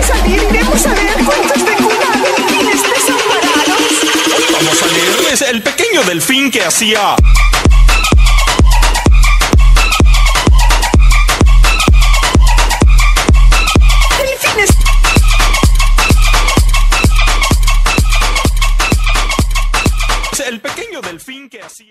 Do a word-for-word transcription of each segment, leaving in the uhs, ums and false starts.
salir, iremos a ver cuentos de cuna, delfines desamparados. Hoy vamos a leerles El pequeño delfín que hacía... Delfines. El pequeño delfín que hacía...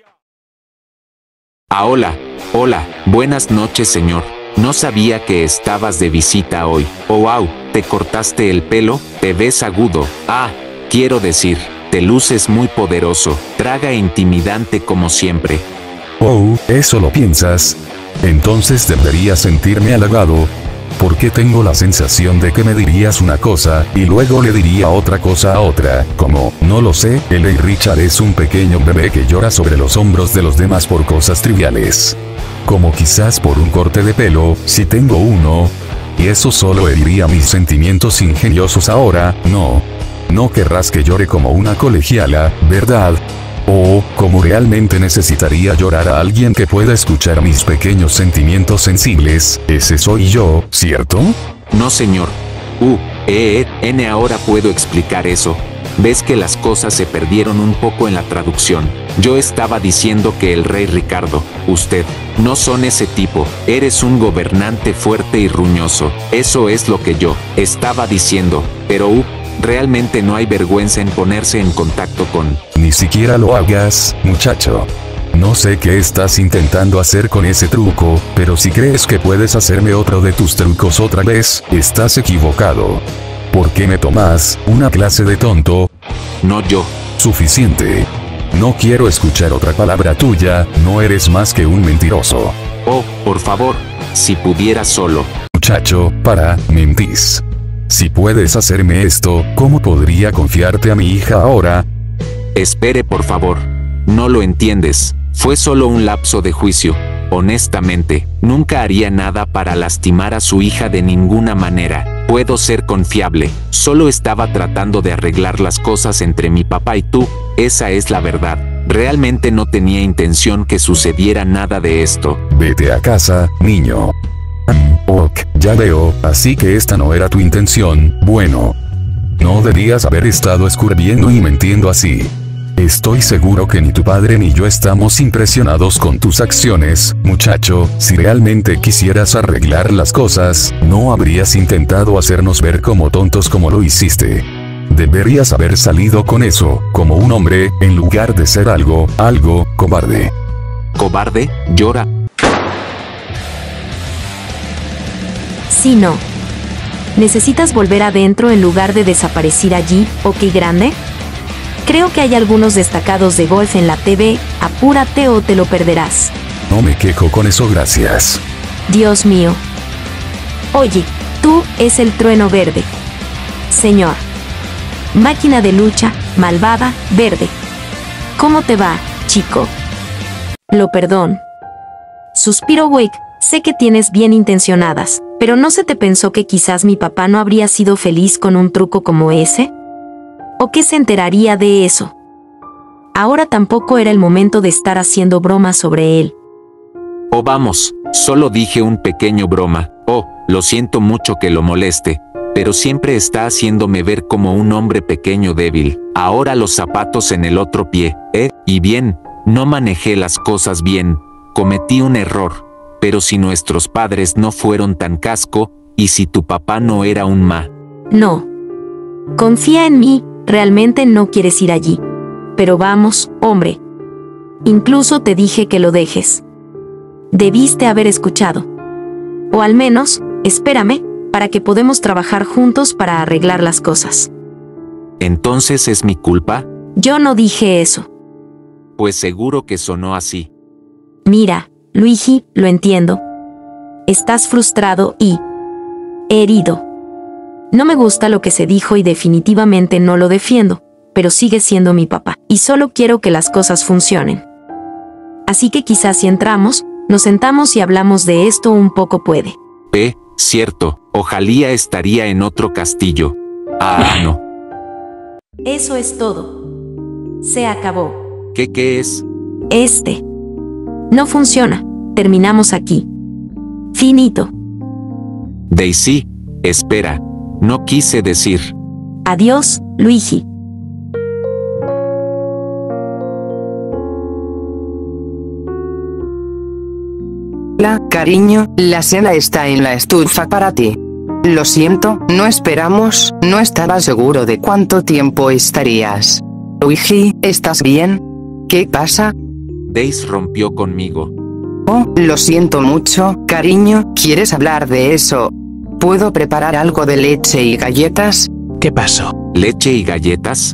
Ah, hola, hola, buenas noches, señor. No sabía que estabas de visita hoy. Oh, wow, ¿te cortaste el pelo? Te ves agudo. Ah, quiero decir, te luces muy poderoso. Traga intimidante como siempre. Oh, ¿eso lo piensas? Entonces debería sentirme halagado. Porque tengo la sensación de que me dirías una cosa, y luego le diría otra cosa a otra, como, no lo sé, L A Richard es un pequeño bebé que llora sobre los hombros de los demás por cosas triviales. Como quizás por un corte de pelo, si tengo uno. Y eso solo heriría mis sentimientos ingeniosos ahora, no. No querrás que llore como una colegiala, ¿verdad? O, como realmente necesitaría llorar a alguien que pueda escuchar mis pequeños sentimientos sensibles, ese soy yo, ¿cierto? No, señor. U, E, N ahora puedo explicar eso. Ves que las cosas se perdieron un poco en la traducción. Yo estaba diciendo que el rey Ricardo, usted, no son ese tipo. Eres un gobernante fuerte y ruñoso. Eso es lo que yo estaba diciendo. Pero U, realmente no hay vergüenza en ponerse en contacto con... Ni siquiera lo hagas, muchacho. No sé qué estás intentando hacer con ese truco, pero si crees que puedes hacerme otro de tus trucos otra vez, estás equivocado. ¿Por qué me tomas una clase de tonto? No yo. Suficiente. No quiero escuchar otra palabra tuya, no eres más que un mentiroso. Oh, por favor, si pudiera solo. Muchacho, para, mentís. Si puedes hacerme esto, ¿cómo podría confiarte a mi hija ahora? Espere, por favor. No lo entiendes. Fue solo un lapso de juicio. Honestamente, nunca haría nada para lastimar a su hija de ninguna manera. Puedo ser confiable. Solo estaba tratando de arreglar las cosas entre mi papá y tú. Esa es la verdad. Realmente no tenía intención que sucediera nada de esto. Vete a casa, niño. Ok, ya veo, así que esta no era tu intención. Bueno. No debías haber estado escurriendo y mintiendo así. Estoy seguro que ni tu padre ni yo estamos impresionados con tus acciones, muchacho. Si realmente quisieras arreglar las cosas, no habrías intentado hacernos ver como tontos como lo hiciste. Deberías haber salido con eso, como un hombre, en lugar de ser algo, algo, cobarde. ¿Cobarde? Llora. Sí, no. ¿Necesitas volver adentro en lugar de desaparecer allí, ok grande? Creo que hay algunos destacados de golf en la T V, apúrate o te lo perderás. No me quejo con eso, gracias. Dios mío. Oye, tú es el trueno verde. Señor. Máquina de lucha, malvada, verde. ¿Cómo te va, chico? Lo perdón. Suspiro Wake, sé que tienes bien intencionadas, pero ¿no se te pensó que quizás mi papá no habría sido feliz con un truco como ese? ¿O qué se enteraría de eso? Ahora tampoco era el momento de estar haciendo bromas sobre él. Oh, vamos, solo dije un pequeño broma. Oh, lo siento mucho que lo moleste, pero siempre está haciéndome ver como un hombre pequeño débil. Ahora los zapatos en el otro pie, ¿eh? Y bien, no manejé las cosas bien, cometí un error. Pero si nuestros padres no fueron tan casco, y si tu papá no era un ma... No. Confía en mí, realmente no quieres ir allí. Pero vamos, hombre. Incluso te dije que lo dejes. Debiste haber escuchado. O al menos, espérame, para que podamos trabajar juntos para arreglar las cosas. ¿Entonces es mi culpa? Yo no dije eso. Pues seguro que sonó así. Mira, Luigi, lo entiendo. Estás frustrado y... herido. No me gusta lo que se dijo y definitivamente no lo defiendo, pero sigue siendo mi papá, y solo quiero que las cosas funcionen. Así que quizás si entramos, nos sentamos y hablamos de esto un poco puede. Eh, cierto, ojalá estaría en otro castillo. Ah, no. Eso es todo. Se acabó. ¿Qué qué es? Este. No funciona. Terminamos aquí. Finito. Daisy, espera. no quise decir. Adiós, Luigi. Hola, cariño, la cena está en la estufa para ti. Lo siento, no esperamos, no estaba seguro de cuánto tiempo estarías. Luigi, ¿estás bien? ¿Qué pasa? Daisy rompió conmigo. Oh, lo siento mucho, cariño, ¿quieres hablar de eso? ¿Puedo preparar algo de leche y galletas? ¿Qué pasó? ¿Leche y galletas?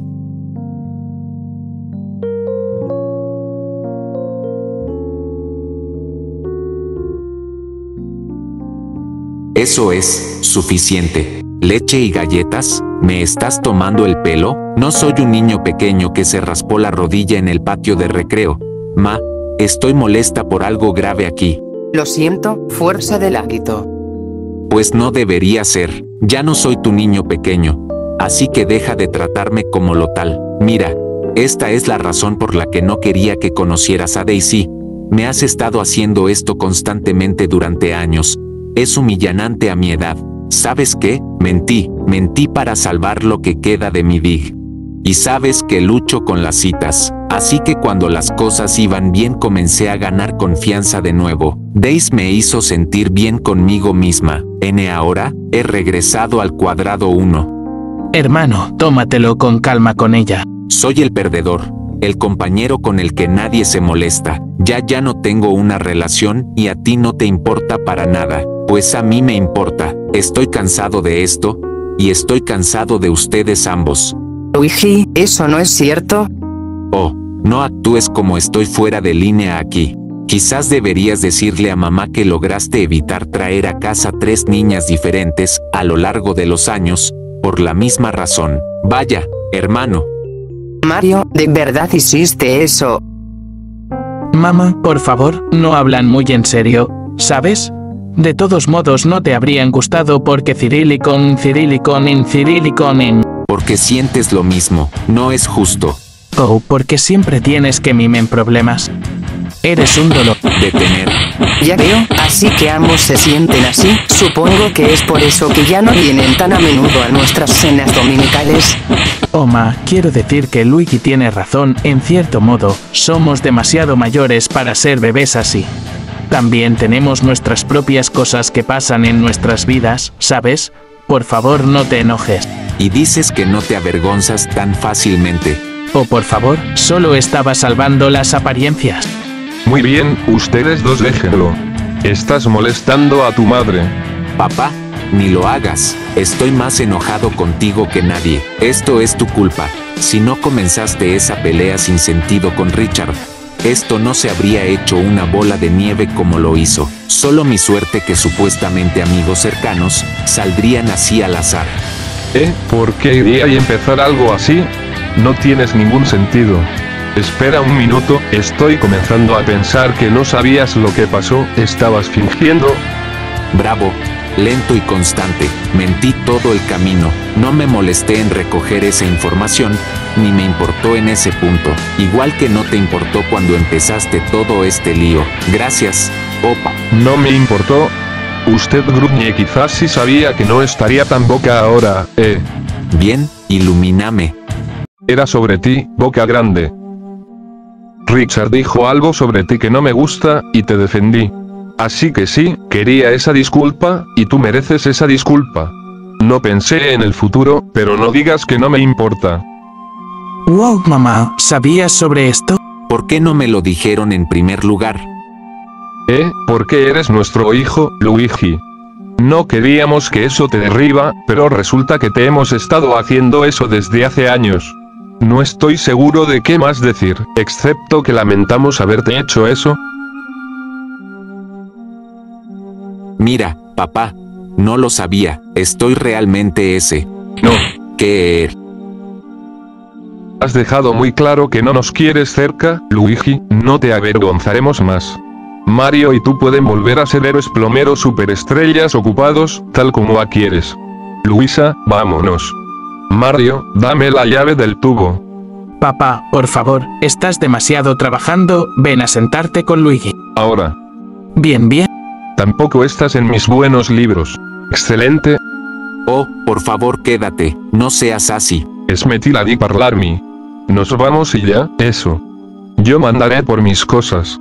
Eso es suficiente. ¿Leche y galletas? ¿Me estás tomando el pelo? No soy un niño pequeño que se raspó la rodilla en el patio de recreo. Ma, estoy molesta por algo grave aquí. Lo siento, fuerza del hábito. Pues no debería ser. Ya no soy tu niño pequeño. Así que deja de tratarme como lo tal. Mira, esta es la razón por la que no quería que conocieras a Daisy. Me has estado haciendo esto constantemente durante años. Es humillante a mi edad. ¿Sabes qué? Mentí, mentí para salvar lo que queda de mi dig. Y sabes que lucho con las citas. Así que cuando las cosas iban bien comencé a ganar confianza de nuevo. Daisy me hizo sentir bien conmigo misma. N ahora, he regresado al cuadrado uno. Hermano, tómatelo con calma con ella. Soy el perdedor, el compañero con el que nadie se molesta. Ya ya no tengo una relación y a ti no te importa para nada. Pues a mí me importa. Estoy cansado de esto, y estoy cansado de ustedes ambos. Luigi, ¿eso no es cierto? Oh, no actúes como estoy fuera de línea aquí. Quizás deberías decirle a mamá que lograste evitar traer a casa tres niñas diferentes a lo largo de los años, por la misma razón. Vaya, hermano. Mario, ¿de verdad hiciste eso? Mamá, por favor, no hablan muy en serio, ¿sabes? De todos modos no te habrían gustado porque Cirilicon, Cirilicon in Cirilicon in. Porque sientes lo mismo, no es justo. Oh, porque siempre tienes que mimen problemas. Eres un dolor. Detener. Ya veo, así que ambos se sienten así. Supongo que es por eso que ya no vienen tan a menudo a nuestras cenas dominicales. Oma, quiero decir que Luigi tiene razón, en cierto modo, somos demasiado mayores para ser bebés así. También tenemos nuestras propias cosas que pasan en nuestras vidas, ¿sabes? Por favor no te enojes. Y dices que no te avergonzas tan fácilmente. Oh, por favor, solo estaba salvando las apariencias. Muy bien, ustedes dos déjenlo. Estás molestando a tu madre. Papá, ni lo hagas. Estoy más enojado contigo que nadie. Esto es tu culpa. Si no comenzaste esa pelea sin sentido con Richard, esto no se habría hecho una bola de nieve como lo hizo. Solo mi suerte que supuestamente amigos cercanos saldrían así al azar. ¿Eh? ¿Por qué iría y empezar algo así? No tienes ningún sentido. Espera un minuto, estoy comenzando a pensar que no sabías lo que pasó, estabas fingiendo. Bravo, lento y constante, mentí todo el camino, no me molesté en recoger esa información, ni me importó en ese punto, igual que no te importó cuando empezaste todo este lío. Gracias, opa. No me importó. Usted gruñe, quizás sí sabía que no estaría tan boca ahora, eh. Bien, ilumíname. Era sobre ti, boca grande. Richard dijo algo sobre ti que no me gusta, y te defendí. Así que sí, quería esa disculpa, y tú mereces esa disculpa. No pensé en el futuro, pero no digas que no me importa. Wow, mamá, ¿sabías sobre esto? ¿Por qué no me lo dijeron en primer lugar? ¿Eh? Porque eres nuestro hijo, Luigi. No queríamos que eso te derriba, pero resulta que te hemos estado haciendo eso desde hace años. No estoy seguro de qué más decir, excepto que lamentamos haberte hecho eso. Mira, papá, no lo sabía, estoy realmente ese. No. ¿Qué? Has dejado muy claro que no nos quieres cerca, Luigi, no te avergonzaremos más. Mario y tú pueden volver a ser héroes plomeros superestrellas ocupados, tal como a quieres. Luisa, vámonos. Mario, dame la llave del tubo. Papá, por favor, estás demasiado trabajando, ven a sentarte con Luigi. Ahora. Bien, bien. Tampoco estás en mis buenos libros. Excelente. Oh, por favor quédate, no seas así. Smetila di parlarmi. Nos vamos y ya, eso. Yo mandaré por mis cosas.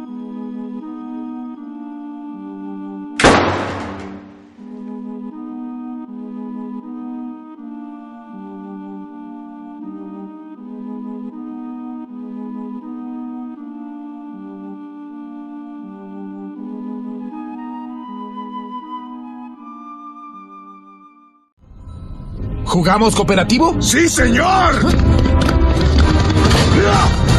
¿Jugamos cooperativo? ¡Sí, señor!